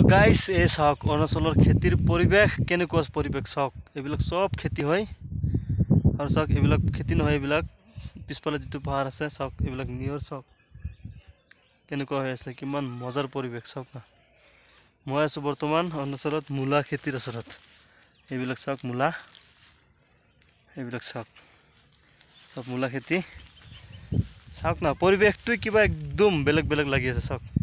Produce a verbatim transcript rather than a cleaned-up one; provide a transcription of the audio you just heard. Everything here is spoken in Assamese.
গাইস এই চাওক অৰুণাচলৰ খেতিৰ পৰিৱেশ কেনেকুৱা পৰিৱেশ চাওক এইবিলাক সব খেতি হয় আৰু চাওক এইবিলাক খেতি নহয় এইবিলাক পিছফালে যেটো পাহাৰ আছে চাওক এইবিলাক নিয়ৰ চাওক কেনেকুৱা হৈ আছে কিমান মজাৰ পৰিৱেশ চাওক না মই আছো বৰ্তমান অৰুণাচলত মূলা খেতিৰ ওচৰত এইবিলাক চাওক মূলা এইবিলাক চাওক সব মূলা খেতি চাওক না পৰিৱেশটো কিবা একদম বেলেগ বেলেগ লাগি আছে চাওক